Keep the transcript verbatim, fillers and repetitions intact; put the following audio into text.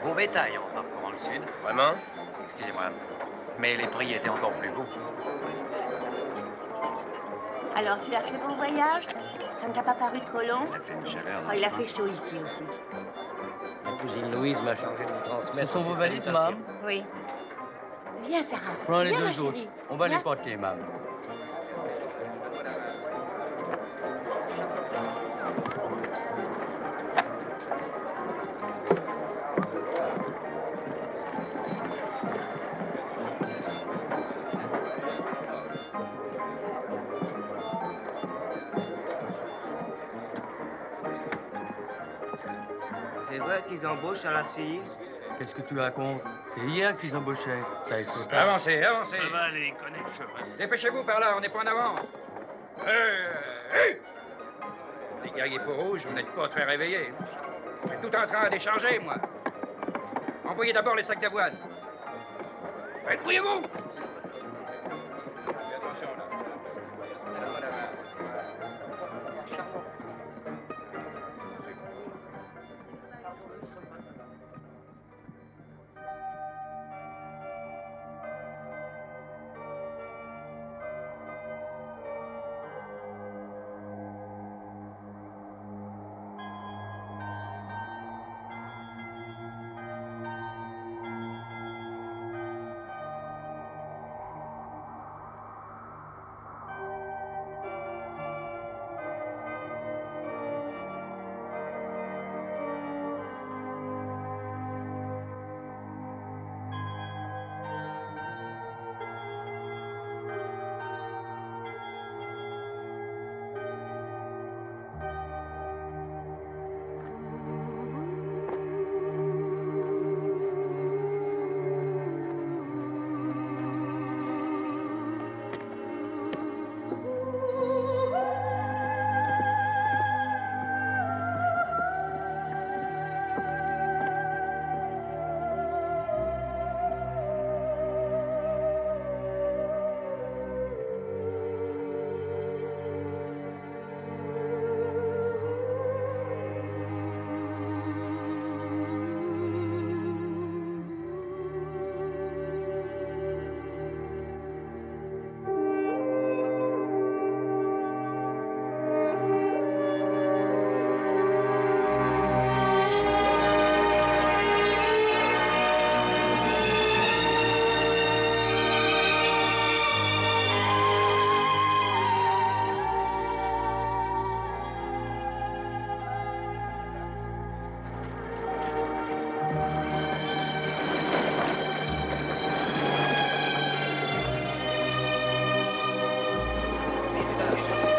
Beau bétail en parcourant le sud. Vraiment? Excusez-moi. Mais les prix étaient encore plus beaux. Alors, tu as fait bon voyage? Ça ne t'a pas paru trop long? Il a fait une chaleur. Oh, il a fait chaud ici aussi. Ma cousine Louise m'a chargé de vous transmettre. Ce sont vos ses valises, salutations. mam? Oui. Viens, Sarah. Prends les Viens, deux ma autres. chérie. On va Viens. les porter, mam. C'est vrai qu'ils embauchent à la C I? Qu'est-ce que tu racontes? C'est hier qu'ils embauchaient. Taille totale. Avancez, avancez. Ça va aller, il connaît le chemin. Dépêchez-vous par là, on n'est pas en avance. Euh, hey! Les guerriers peau rouge, vous n'êtes pas très réveillés. J'ai tout en train d'échanger, moi. Envoyez d'abord les sacs d'avoine. Débrouillez-vous! Attention, là. Yes.